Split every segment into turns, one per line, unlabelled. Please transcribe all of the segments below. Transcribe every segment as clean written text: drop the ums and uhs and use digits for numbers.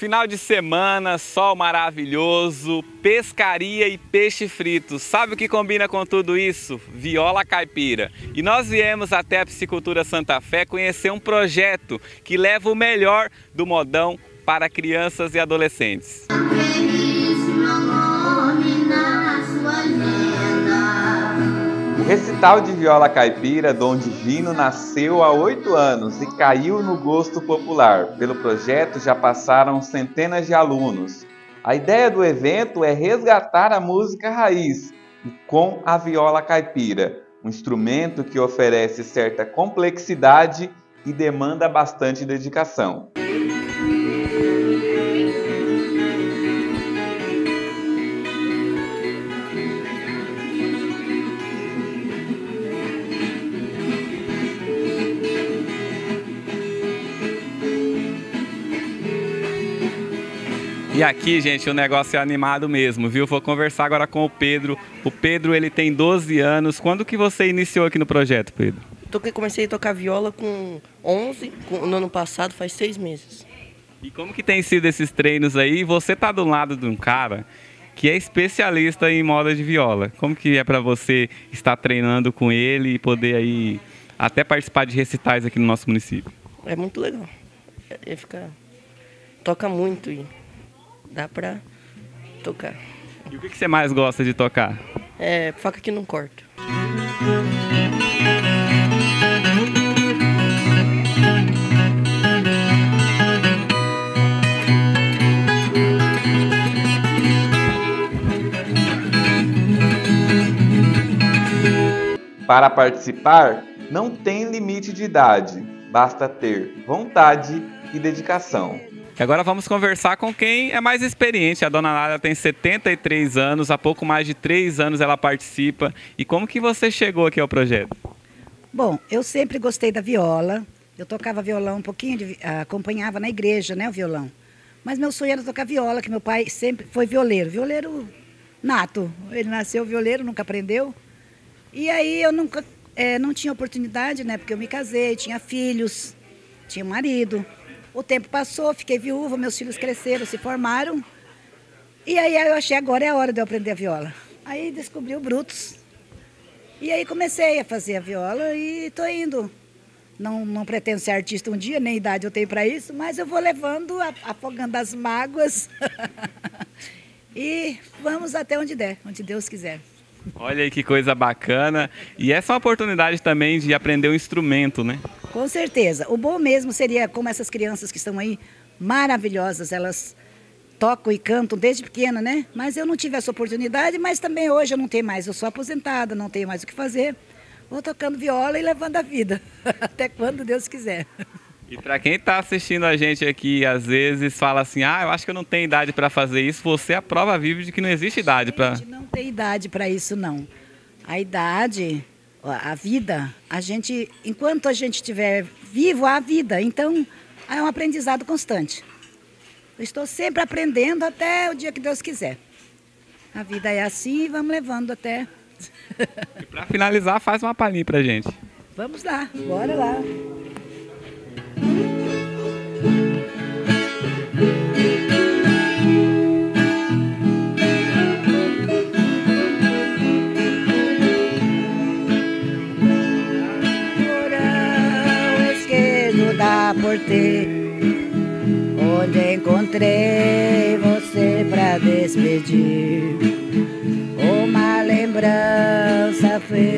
Final de semana, sol maravilhoso, pescaria e peixe frito. Sabe o que combina com tudo isso? Viola caipira. E nós viemos até a Piscicultura Santa Fé conhecer um projeto que leva o melhor do modão para crianças e adolescentes. O recital de viola caipira Dom Divino nasceu há 8 anos e caiu no gosto popular. Pelo projeto já passaram centenas de alunos. A ideia do evento é resgatar a música raiz e com a viola caipira, um instrumento que oferece certa complexidade e demanda bastante dedicação. E aqui, gente, o negócio é animado mesmo, viu? Vou conversar agora com o Pedro. O Pedro, ele tem 12 anos. Quando que você iniciou aqui no projeto, Pedro?
Comecei a tocar viola com 11, no ano passado, faz 6 meses.
E como que tem sido esses treinos aí? Você tá do lado de um cara que é especialista em moda de viola. Como que é para você estar treinando com ele e poder aí até participar de recitais aqui no nosso município?
É muito legal. Ele toca muito e dá pra tocar.
E o que você mais gosta de tocar?
É faca que não corta.
Para participar, não tem limite de idade, basta ter vontade e dedicação. E agora vamos conversar com quem é mais experiente. A dona Nádia tem 73 anos, há pouco mais de 3 anos ela participa. E como que você chegou aqui ao projeto?
Bom, eu sempre gostei da viola. Eu tocava violão um pouquinho, acompanhava na igreja, né, o violão. Mas meu sonho era tocar viola, que meu pai sempre foi violeiro nato. Ele nasceu violeiro, nunca aprendeu. E aí eu nunca, não tinha oportunidade, né, porque eu me casei, tinha filhos, tinha um marido. O tempo passou, fiquei viúva, meus filhos cresceram, se formaram. E aí eu achei agora é a hora de eu aprender a viola. Aí descobri o Brutus. E aí comecei a fazer a viola e estou indo. Não pretendo ser artista um dia, nem idade eu tenho para isso, mas eu vou levando, afogando as mágoas. E vamos até onde der, onde Deus quiser.
Olha aí que coisa bacana. E essa é uma oportunidade também de aprender um instrumento, né?
Com certeza. O bom mesmo seria como essas crianças que estão aí, maravilhosas, elas tocam e cantam desde pequena, né? Mas eu não tive essa oportunidade, mas também hoje eu não tenho mais. Eu sou aposentada, não tenho mais o que fazer. Vou tocando viola e levando a vida, até quando Deus quiser.
E para quem está assistindo a gente aqui, às vezes fala assim, eu acho que eu não tenho idade para fazer isso, você é a prova viva de que não existe idade para...
Não tem idade para isso, não. A idade, a vida, enquanto a gente estiver vivo, há vida. Então, é um aprendizado constante. Eu estou sempre aprendendo até o dia que Deus quiser. A vida é assim e vamos levando até...
E para finalizar, faz uma palhinha pra gente.
Vamos lá, bora lá. Da porteira, onde encontrei você pra despedir. Uma lembrança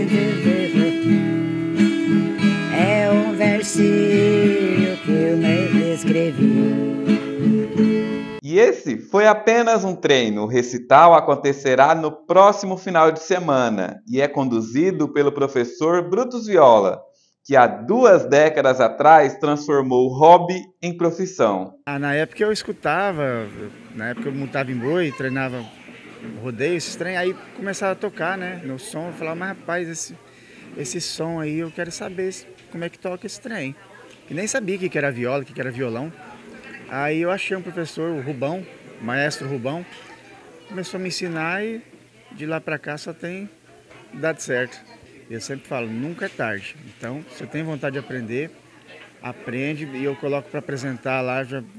é um versinho que eu me escrevi.
E esse foi apenas um treino. O recital acontecerá no próximo final de semana e é conduzido pelo professor Brutus Viola, que há 2 décadas atrás transformou o hobby em profissão.
Na época eu escutava, na época eu montava em boi, treinava rodeio, esses trem, aí começava a tocar, né, no som, eu falava, mas rapaz, esse som aí eu quero saber como é que toca esse trem. E nem sabia o que era viola, o que era violão. Aí eu achei um professor, o Rubão, o maestro Rubão, começou a me ensinar e de lá pra cá só tem dado certo. Eu sempre falo, nunca é tarde. Então, se você tem vontade de aprender, aprende e eu coloco para apresentar lá,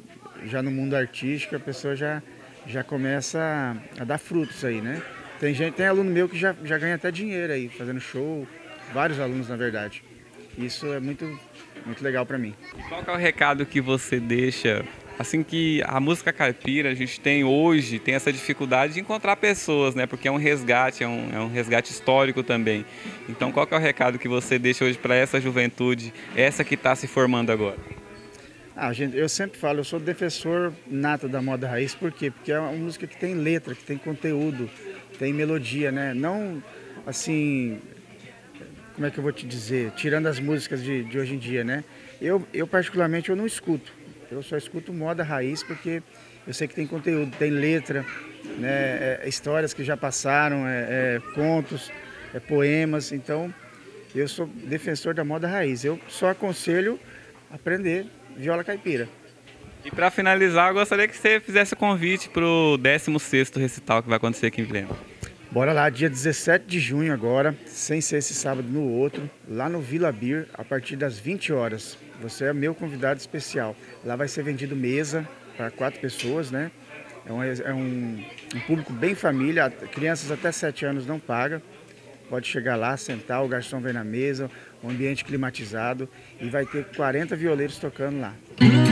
já no mundo artístico, a pessoa já começa a dar frutos aí, né? Tem aluno meu que já ganha até dinheiro aí, fazendo show, vários alunos na verdade. Isso é muito legal para mim.
Qual que é o recado que você deixa, assim que a música caipira, a gente tem hoje, tem essa dificuldade de encontrar pessoas, né? Porque é um resgate, é um resgate histórico também. Então qual que é o recado que você deixa hoje para essa juventude, essa que está se formando agora?
Gente, eu sempre falo, eu sou defensor nato da moda raiz, por quê? Porque é uma música que tem letra, que tem conteúdo, tem melodia, né? Não, assim, como é que eu vou te dizer, tirando as músicas de hoje em dia, né? Eu particularmente, eu não escuto, eu só escuto moda raiz porque eu sei que tem conteúdo, tem letra, né? Histórias que já passaram, contos, poemas, então eu sou defensor da moda raiz. Eu só aconselho aprender viola caipira.
E para finalizar, eu gostaria que você fizesse o convite para o 16º recital que vai acontecer aqui em Vilhena.
Bora lá, dia 17 de junho agora, sem ser esse sábado no outro, lá no Vila Bir, a partir das 20 horas. Você é meu convidado especial. Lá vai ser vendido mesa para 4 pessoas, né? É um público bem família, crianças até 7 anos não pagam. Pode chegar lá, sentar, o garçom vem na mesa, um ambiente climatizado e vai ter 40 violeiros tocando lá.